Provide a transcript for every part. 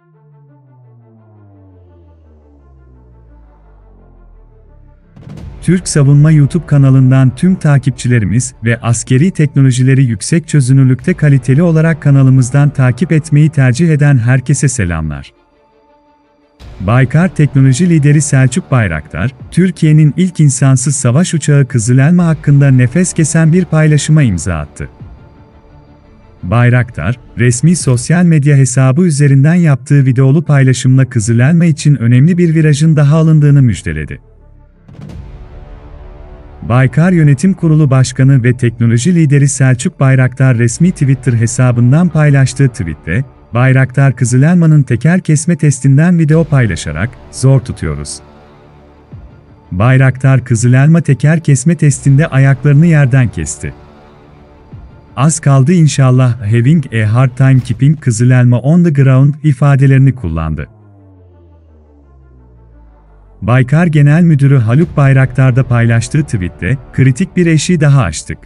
Türk Savunma YouTube kanalından tüm takipçilerimiz ve askeri teknolojileri yüksek çözünürlükte kaliteli olarak kanalımızdan takip etmeyi tercih eden herkese selamlar. Baykar teknoloji lideri Selçuk Bayraktar, Türkiye'nin ilk insansız savaş uçağı Kızıl Elma hakkında nefes kesen bir paylaşıma imza attı. Bayraktar, resmi sosyal medya hesabı üzerinden yaptığı videolu paylaşımla Kızıl Elma için önemli bir virajın daha alındığını müjdeledi. Baykar Yönetim Kurulu Başkanı ve teknoloji lideri Selçuk Bayraktar resmi Twitter hesabından paylaştığı tweette, Bayraktar Kızıl Elma'nın teker kesme testinden video paylaşarak, "Zor tutuyoruz." Bayraktar Kızıl Elma teker kesme testinde ayaklarını yerden kesti. "Az kaldı inşallah, having a hard time keeping Kızıl Elma on the ground" ifadelerini kullandı. Baykar Genel Müdürü Haluk Bayraktar'da paylaştığı tweette, "Kritik bir eşiği daha aştık.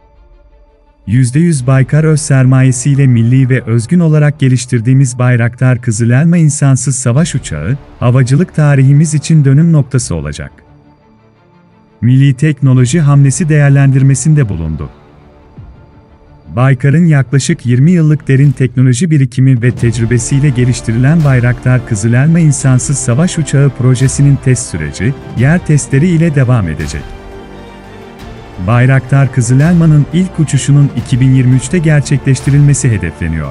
%100 Baykar öz sermayesiyle milli ve özgün olarak geliştirdiğimiz Bayraktar Kızıl Elma insansız savaş uçağı, havacılık tarihimiz için dönüm noktası olacak." Milli teknoloji hamlesi değerlendirmesinde bulundu. Baykar'ın yaklaşık 20 yıllık derin teknoloji birikimi ve tecrübesiyle geliştirilen Bayraktar Kızıl Elma insansız savaş uçağı projesinin test süreci, yer testleri ile devam edecek. Bayraktar Kızıl Elma'nın ilk uçuşunun 2023'te gerçekleştirilmesi hedefleniyor.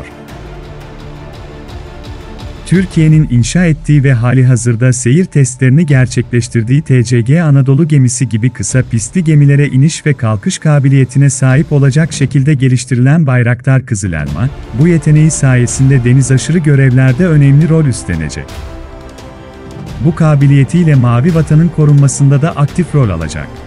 Türkiye'nin inşa ettiği ve halihazırda seyir testlerini gerçekleştirdiği TCG Anadolu gemisi gibi kısa pistli gemilere iniş ve kalkış kabiliyetine sahip olacak şekilde geliştirilen Bayraktar Kızıl Elma, bu yeteneği sayesinde denizaşırı görevlerde önemli rol üstlenecek. Bu kabiliyetiyle Mavi Vatan'ın korunmasında da aktif rol alacak.